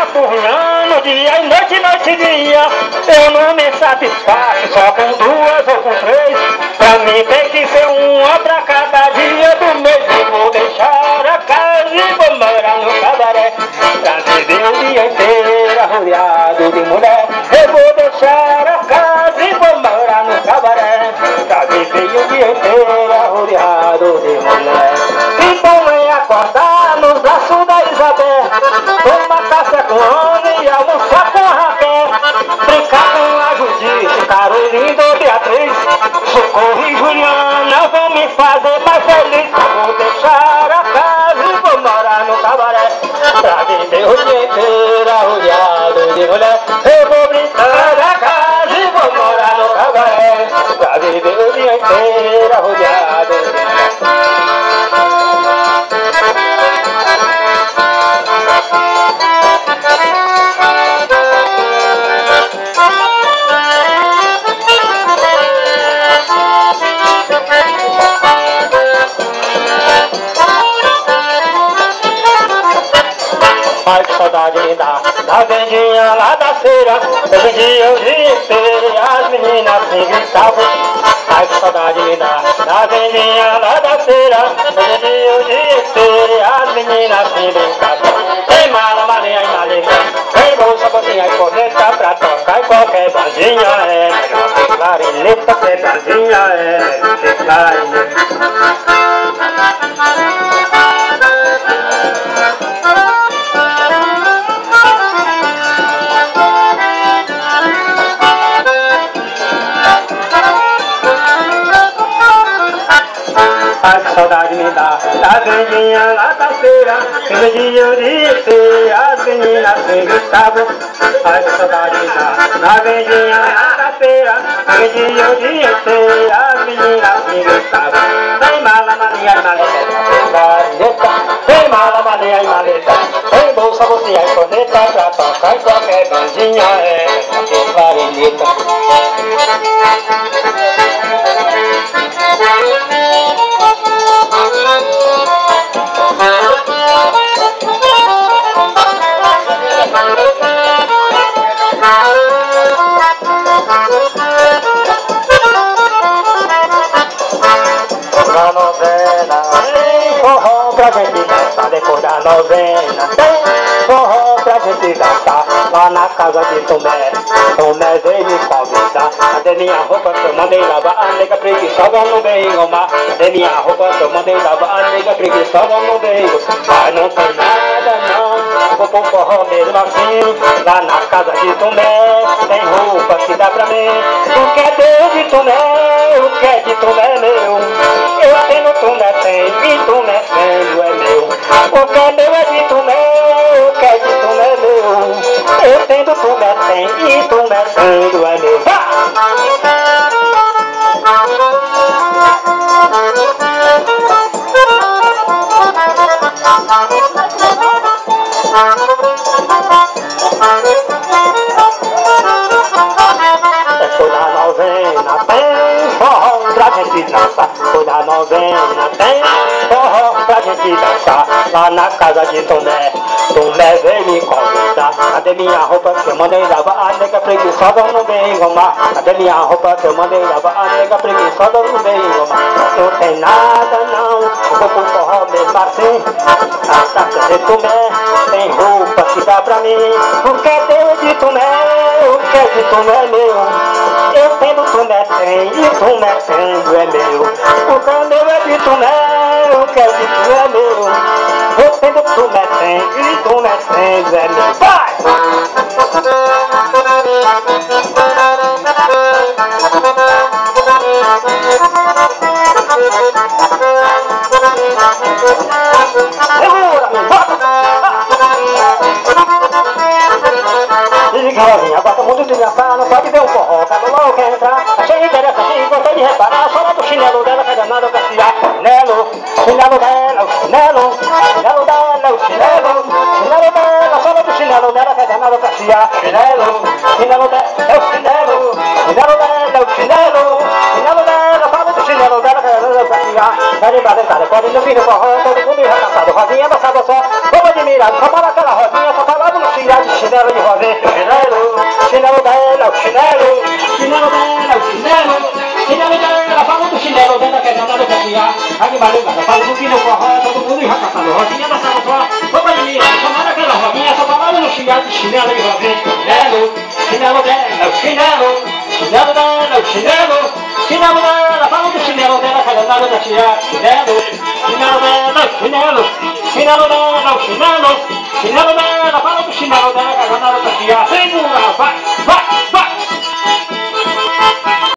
turriando dia e noite, noite e dia. Eu não me satisfaço só com duas ou com três. Pra mim tem que ser uma pra cada dia do mês. Eu vou deixar a casa e vou morar no cabaré, pra viver o dia inteiro arrodeado de mulher. Eu vou deixar a casa e vou morar no cabaré, pra viver o dia inteiro arrodeado de mulher. E bom é acordar nos braços da Isabel, tomar café com homem e almoçar com a Raquel, brincar com a Judite, Carolina ou Beatriz, Socorro e Juliana vão me fazer mais feliz. Eu vou deixar a casa e vou morar no cabaré, pra viver o dia inteiro arrodeado de mulher. Eu vou brincar na casa e vou morar no cabaré, pra viver o dia inteiro arrodeado de mulher. Ai, que saudade me dá da vendinha lá da feira. Eu vendia o dia inteiro e as meninas se gritavam. Ai, que saudade me dá da vendinha lá da feira. Eu vendia o dia inteiro e as meninas se gritavam. Tem mala, malinha e maleta, tem bolsa, botinha e corneta, pra tocar em qualquer bandinha é melhor que clarineta. Que bandinha é melhor que clarineta. Ai, que saudade me dá da vendinha lá da feira. Eu vendia o dia inteiro e as meninas se gritavam. Ai, que saudade me dá da vendinha lá da feira. Eu vendia o dia inteiro e as meninas se gritavam. Tem mala, malinha e maleta, tem clarineta. Tem mala, malinha e maleta, tem bolsa, bolsinha e corneta, pra tocar em qualquer bandinha é que clarineta. Na novena tem forró pra gente dançar. Depois da novena tem forró pra gente dançar. Lá na casa de Tomé, Tomé veio me convidar. Cadê minha roupa que eu mandei lavar? A nega preguiçosa não veio engomar. Cadê minha roupa que eu mandei lavar? A nega preguiçosa não veio. Mas não tem nada não, vou pro forró mesmo assim. Lá na casa de Tomé tem roupa que dá pra mim. O que é Deus de Tomé, o que é de Tomé é meu. Eu tenho, Tomé tem, e Tomé tendo é meu. O que é meu é de Tomé, o que é de Tomé é meu. Eu tenho, Tomé tem, e Tomé tendo é meu. Depois da novena tem forró pra gente dançar. Depois da novena tem forró pra gente dançar. Lá na casa de Tomé, Tomé veio me convidar. Cadê minha roupa que eu mandei lavar? A nega preguiçosa não vem engomar. Cadê minha roupa que eu mandei lavar? A nega preguiçosa não vem engomar. Não tem nada não, vou pro forró mesmo assim. A casa de Tomé tem roupa que dá pra mim. O que é Deus de Tomé, o que é de Tomé é meu. Eu tenho, Tomé tem, e Tomé tendo é meu. O que é meu é de Tomé, o que é de Tomé é meu. Eu tenho, Tomé tem, e Tomé tendo é meu. Vai! Segura-me, bota! Rosinha, gosta muito de dançar, não pode ver um forró, cada louco quer entrar. Achei interessante e gostei de reparar, só lá do chinelo dela, que é danado pra tirar. Chinelo, chinelo dela, o chinelo, chinelo dela, o chinelo, chinelo dela, só lá do chinelo dela, que é danado pra tirar. Chinelo, chinelo dela, é o chinelo, chinelo dela, o chinelo, chinelo dela, só lá do chinelo dela, que é danado pra tirar. Vai lembrar dentada, pode não vir no forró, todo mundo já cansado. Rosinha dançava só, como admirado, só para aquela rosinha, só falava no filhado de chinelo. chinelo de rosinha, chinelo dela, chinelo dela, chinelo dela, fala do chinelo dela, que é danada pra criar, animalina, fala do que no forró, todo mundo já caçando rosinha da sala só, roupa de mim, chamada aquela rosinha, só falando no chinelo de rosinha, chinelo dela, chinelo dela, chinelo dela, fala do chinelo dela, que é danada pra criar, chinelo dela, chinelo dela, fala do chinelo dela, que é danada pra criar, segura, vai!